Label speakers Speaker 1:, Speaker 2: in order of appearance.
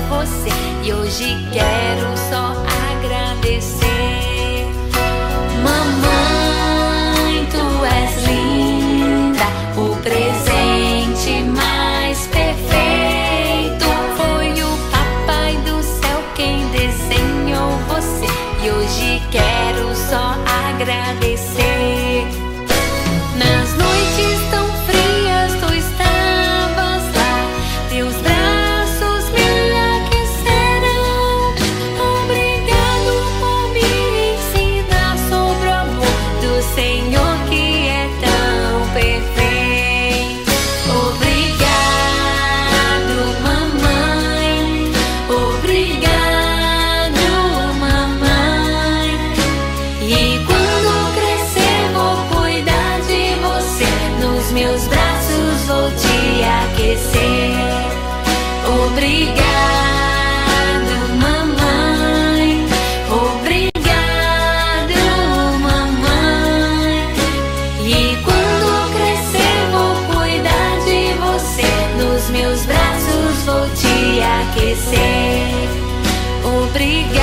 Speaker 1: você e hoje quero só agradecer. Mamãe, tu és linda, o presente mais perfeito. Foi o Papai do céu quem desenhou você e hoje quero só agradecer. Nas noites tão frias tu estavas lá, teus braços me aqueceram. Obrigado por me ensinar sobre o amor do Senhor que é tão perfeito. Obrigado, mamãe. Obrigado, mamãe. E quando crescer vou cuidar de você, nos meus braços vou te aquecer. Obrigado, mamãe. Obrigado, mamãe. E quando crescer vou cuidar de você, nos meus braços vou te aquecer. Obrigado.